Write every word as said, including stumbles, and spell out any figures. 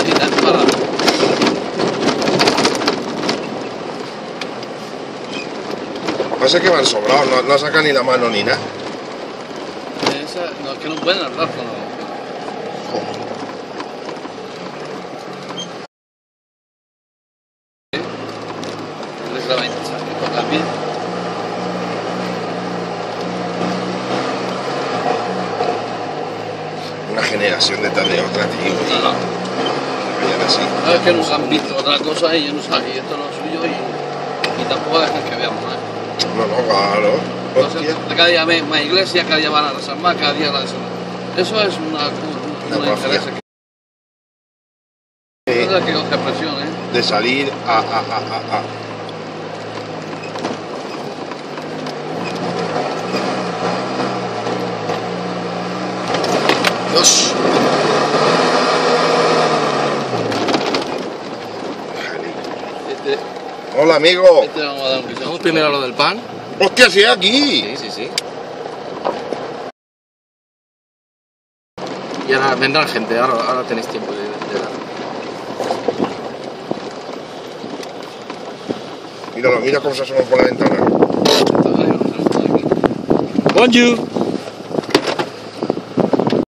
tan para. Pasa que van sobrados, no, no sacan ni la mano ni nada. Esa, no, es que no pueden hablar con los... También. Una generación detrás de otra, tío. No, no. Vayan así. No, es que nos han visto otra cosa y ellos no saben, y esto es lo suyo y, y tampoco dejan que veamos nada. No, no, claro. Entonces, cada día hay más iglesias, cada día van a rezar más, cada día la de eso es una, una, una interés que... Eh, no es que coge presión, ¿eh? de salir a... a, a, a. Dios. Este, Hola, amigo. este vamos a dar un piso. Vamos primero a lo del pan. Hostia, si es aquí. Sí, sí, sí. Y ahora vendrá gente, ahora, ahora tenéis tiempo de, de dar. Míralo, mira cómo se asoma por la ventana. Bonjour.